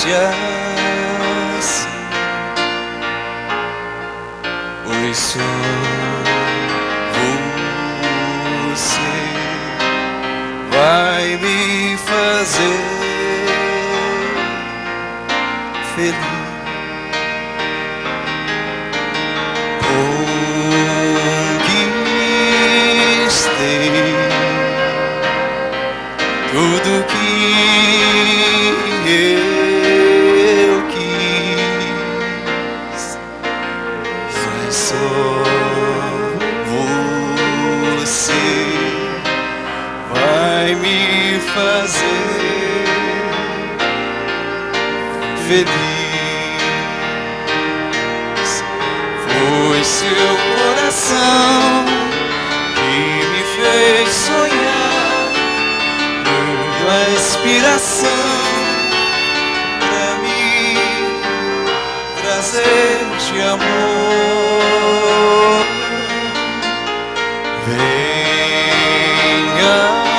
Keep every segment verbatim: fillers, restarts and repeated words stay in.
pois só você vai me fazer feliz. Conquistei tudo que eu quis, mas só você vai me fazer feliz. Foi seu coração que me fez sonhar, a inspiração pra mim trazer-te amor. Venha,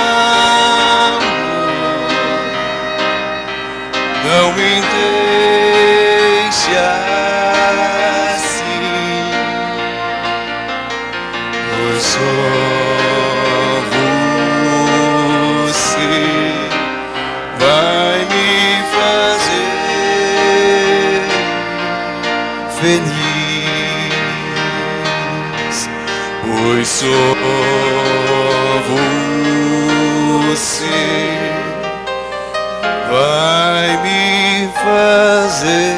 não me deixe assim, pois só você vai me fazer feliz, pois só você vai me fazer